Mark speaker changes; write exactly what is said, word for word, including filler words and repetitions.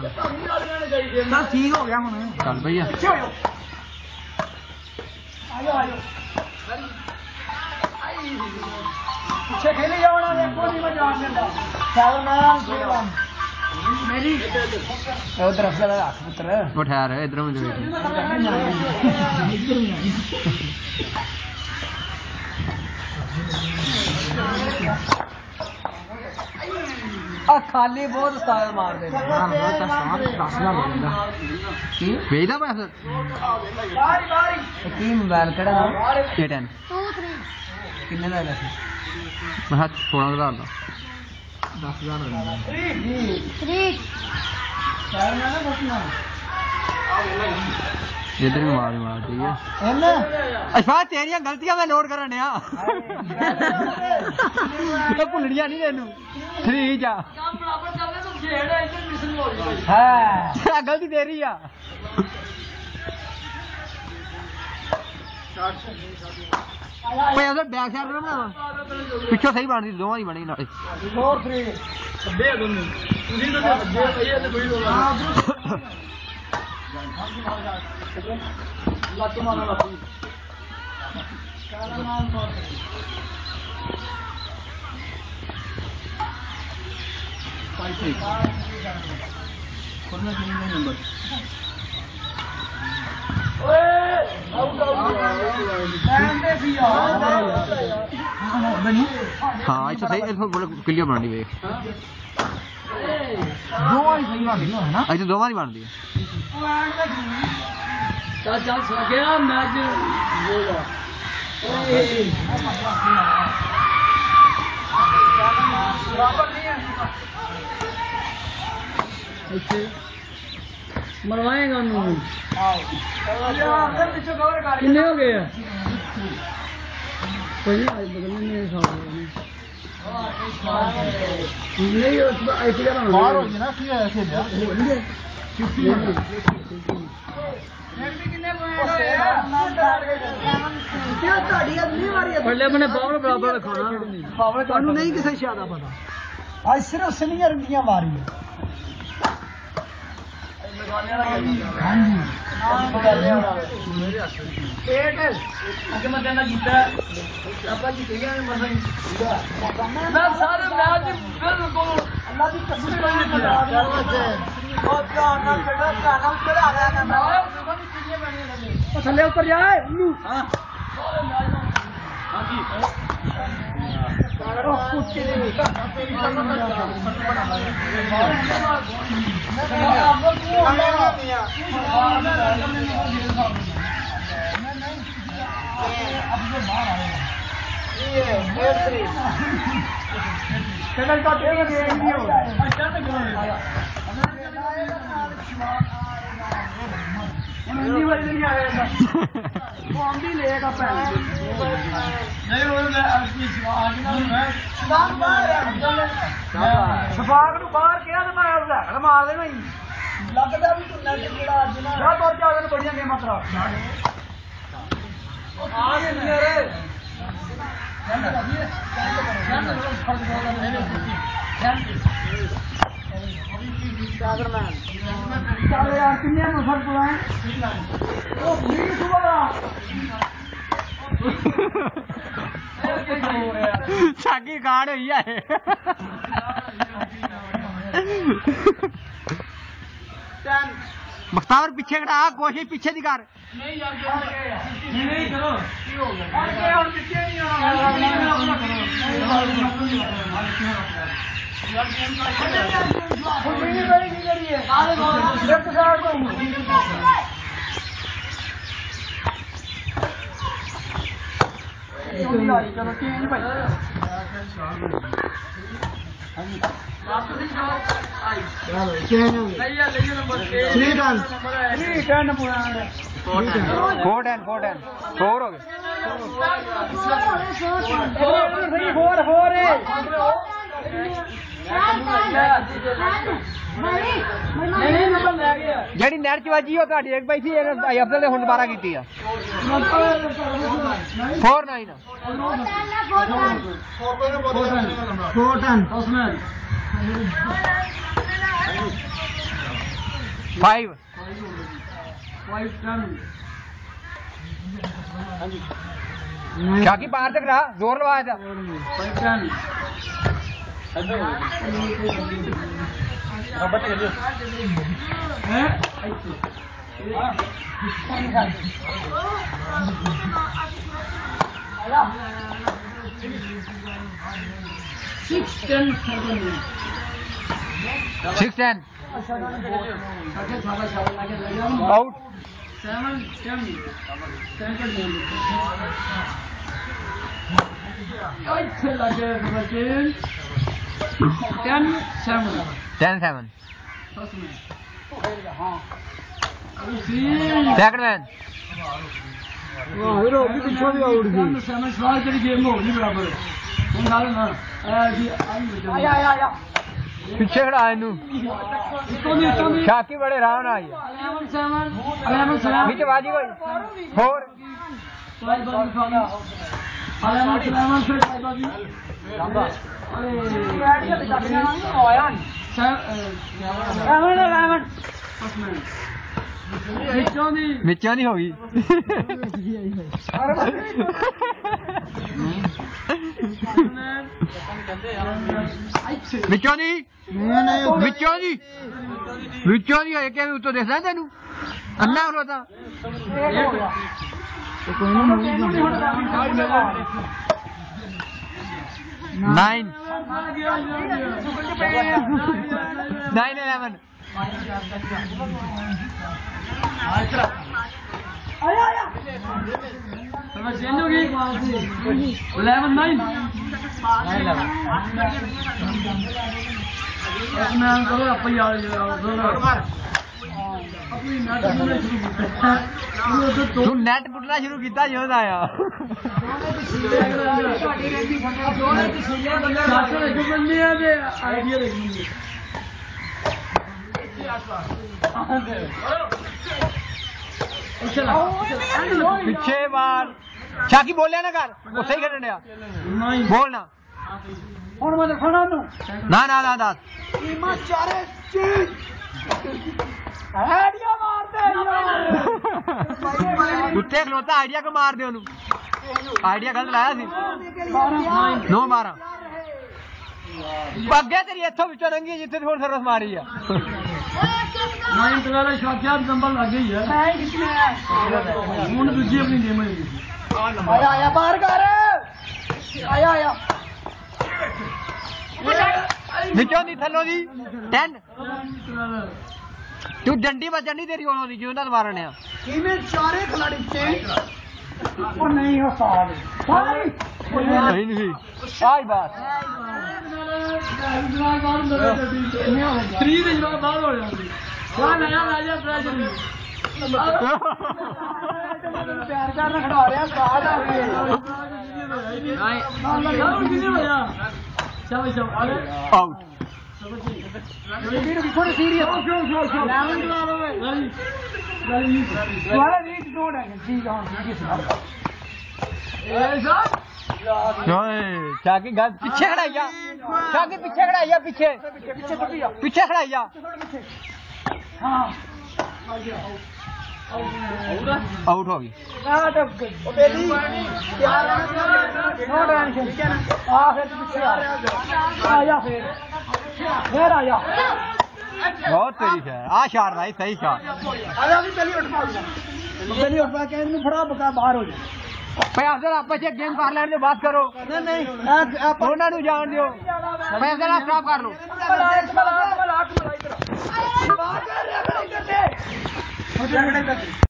Speaker 1: चल ठीक हो गया हुण चल भैया आयो आयो पीछे खेली जाओ ना देखो नहीं मजा आ गया चल ना मेरी उधर अफसर हाथ पुत्र वो ठहर इधर मुझे आ खाली बहुत स्टाइल मार दे हां बहुत स्टाइल दस ना बेचदा की बेचदा पैसा बारी बारी की मोबाइल केड़ा ना ए टेन कितने दा है मैं सोलह हज़ार दा दस हज़ार होगा तीन चार ना बसना इधर भी मार मार ठीक है है ना अच्छा तेरियां गलतियां मैं नोट करन दिया तो भुलड़ियां नहीं तेनू ठीक आ काम बराबर चल रहा तू खेड़ इधर मिशन हो गई हां गलती तेरी आ भाई उधर बैक साइड बना पीछे सही बन दी दोवां ही बनी नाले फोर थ्री दे दोनों तुसी तो दे भैया ते कोई रोला लात मारना लात काला नाम तो फाइव थ्री कोना तीन नंबर ओए आउट आउट बैंडे भी बनी हां अच्छा सही इसको बोले क्लियर बनानी वे दो वाली सही बन रही है ना अच्छा दो वाली बन रही है चल चल सो गया मैच होगा ओए बराबर नहीं है ऐसे मरवाएगा नू कितने हो गए कोई आज बगल में नहीं खा नहीं ऐसे क्या बाहर हो गया ना क्या ऐसे पहले अपने पावर बराबर रखो ना पावर कानून नहीं किसी ज्यादा पता आज सिर्फ सीनियर इंडिया मारी है हाँ जी आगे मैं कहना जीता आपका जीतेगा मैं सारे मैच बिल्कुल अल्लाह की कसम बहुत गाना चढ़ा गाना चढ़ा रहा है थल्ले ऊपर जाए हां हां जी हिंदी वाली नहीं आएगा वो हम भी लेगा पैसे नहीं वो मैं अपनी आज ना मैं सफाक बाहर सफाक ਨੂੰ ਬਾਹਰ ਕਿਹਾ ਤੇ ਮੈਂ ਲੈ ਮਾਰ ਦੇਣਾ ਹੀ ਲੱਗਦਾ ਵੀ ਤੂੰ ਨੈਟ ਜਿਹੜਾ ਅੱਜ ਨਾ ਜਾ ਦੋ ਚਾਰ ਦਿਨ ਬੜੀਆਂ ਗੇਮਾਂ ਕਰਾ ਆ ਗਏ ਮੇਰੇ सागरमैन चल यार किन्ने नु फर्क है ओ बीस वाला सागी गाड़ होई है मुख्तार पीछे खड़ा कोशिश पीछे दी कर नहीं यार नहीं करो की हो गया अरे और पीछे नहीं यार गेम का फुटबॉल बड़ी की करी है आगे बहुत लेफ्ट साइड को चलो तीन भाई लास्ट दिन शॉट आई चलो चेंज हो गया ले ले number three ton three ton पूरा four ton four ton four हो गए फोर फोर है ਜਿਹੜੀ ਨਹਿਰ ਚ ਵੱਜੀ ਉਹ ਤੁਹਾਡੀ ਇੱਕ ਪਈ ਸੀ ਭਾਈ ਅਫਜ਼ਲ ਨੇ ਹੁਣ ਦੁਬਾਰਾ ਕੀਤੀ ਆ four nine four ton five शाकी बाहर तक रहा जोर लवाया था six ten six ten out seven ten ten seven ten seven second man पीछे खड़ा है शाकी बड़े रावण आई नीचे बाजी कोई फोर मिर्चा नहीं होगी मिर्चा नहीं मिर्चा नहीं मिर्चा नहीं है क्या तो देखना तेनू अन्ना होता nine nine eleven eleven nine तू नेट पुटना शुरू किया जो आया पिछे बार शाकी बोलिया ना कर वो सही खेलने बोलना ना ना ना ना कुत्ते खलोता आइडिया को मार दे आइडिया गलत लाया सी नौ बारह अगे तेरी इथों विचों लंघी जिथे थोड़ी सरस मारी है नंबर लग गई है दूजी अपनी गेम आया आया बाहर कर आया आया विचों दी थल्लों दी टेन तू डंडी बचन नहीं तेरी होनी क्यों ना मारने चारे खिलाड़ी नहीं हो नहीं नहीं आई बात थ्री बाहर हो जाती आउट थोड़ी सीरियस शाकी पीछे खड़ाइया शाकी पीछे खड़ाइया पीछे पीछे खड़ाइया आउट हो गई बहुत तेरी है आ शार भाई सही शार फड़ा बका बाहर हो जाए पैसा आप गेम कर लेने बात करो नहीं नहीं जान दो पैसा स्टॉप कर लो